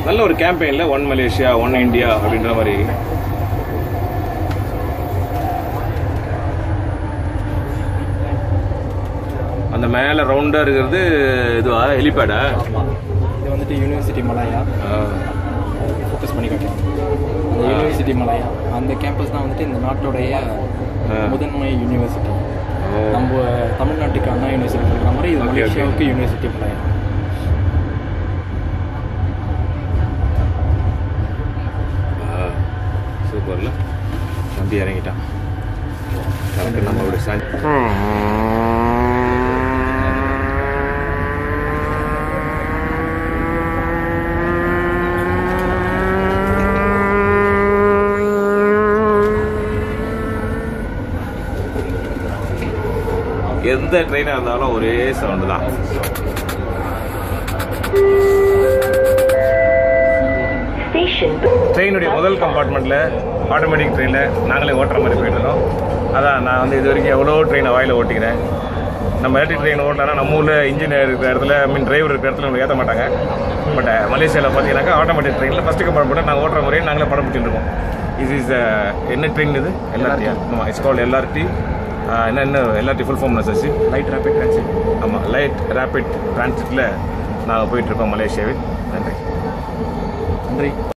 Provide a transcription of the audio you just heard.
நல்ல ஒரு கேம்பெயின்ல ஒன் மலேசியா ஒன் இந்தியா அப்படின்ற மாதிரி. அந்த மேல ரவுண்டா இருக்கிறது இதுவா ஹெலிபேடா? இது வந்துட்டு யூனிவர்சிட்டி மலாயா ஃபோக்கஸ் பண்ணி காட்டுறேன். அந்த யூனிவர்சிட்டி மலாயா அந்த கேம்பஸ் தான் வந்துட்டு இந்த நாட்டோடைய முதன்மை யூனிவர்சிட்டி. நம்ம தமிழ்நாட்டுக்கு அண்ணா யூனிவர்சிட்டி சொல்கிற மாதிரி இது மலேசியாவுக்கு யூனிவர்சிட்டி மலாயா. சூப்பர்ல நம்பி இறங்கிட்டான். கரெக்டாக நம்மளுடைய எந்த ட்ரெயினாக இருந்தாலும் ஒரே சவுண்டு தான். ட்ரெயினுடைய முதல் கம்பார்ட்மெண்ட்டில் ஆட்டோமேட்டிக் ட்ரெயினில் நாங்களே ஓட்டுற மாதிரி போயிட்டுருக்கோம். அதான் நான் வந்து இது வரைக்கும் எவ்வளோ ட்ரெயினை வாயில் ஓட்டிக்கிறேன். நம்ம எலக்ட்ரிக் ட்ரெயின் ஓட்டலாம்னா நம்ம ஊரில் இன்ஜினியர் இருக்கிற இடத்துல டிரைவர் இருக்கிற இடத்துல நம்ம ஏற்ற மாட்டாங்க. பட் மலேசியாவில் பார்த்தீங்கன்னாக்கா ஆட்டோமேட்டிக் ட்ரெயினில் ஃபஸ்ட்டு கம்பார்ட்மெண்ட்டில் நாங்கள் ஓட்டுற முறையை நாங்களே படம் பிடிச்சிட்டு இருக்கோம். இஸ் என்ன ட்ரெயின் இது? எல்ஆர்டி. ஆமாம், இட்ஸ் கால்ட் எல்ஆர்டி. என்ன LRT full form Sasi? Light rapid transit. ஆமாம், லைட் ரேபிட் டிரான்சிட்டில் நாங்கள் போயிட்டுருக்கோம் மலேசியாவில். நன்றி.